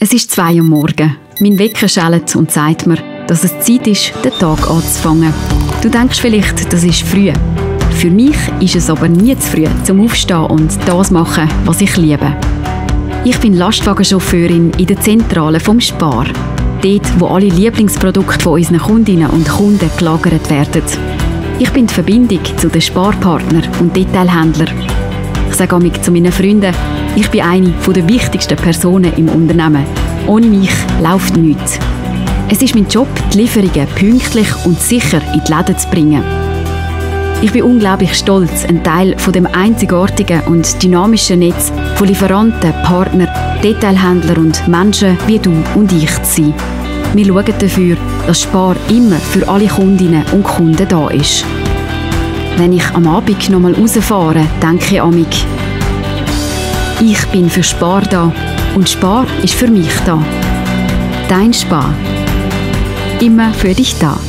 Es ist 2 Uhr morgens. Mein Wecker schellt und sagt mir, dass es Zeit ist, den Tag anzufangen. Du denkst vielleicht, das ist früh. Für mich ist es aber nie zu früh, zum Aufstehen und das machen, was ich liebe. Ich bin Lastwagenchauffeurin in der Zentrale vom Spar. Dort, wo alle Lieblingsprodukte von unseren Kundinnen und Kunden gelagert werden. Ich bin die Verbindung zu den Sparpartnern und Detailhändlern. Ich sage manchmal zu meinen Freunden, ich bin eine der wichtigsten Personen im Unternehmen. Ohne mich läuft nichts. Es ist mein Job, die Lieferungen pünktlich und sicher in die Läden zu bringen. Ich bin unglaublich stolz, ein Teil von dem einzigartigen und dynamischen Netz von Lieferanten, Partnern, Detailhändlern und Menschen wie du und ich zu sein. Wir schauen dafür, dass Spar immer für alle Kundinnen und Kunden da ist. Wenn ich am Abend noch mal rausfahre, denke ich an mich. Ich bin für Spar da und Spar ist für mich da. Dein Spar. Immer für dich da.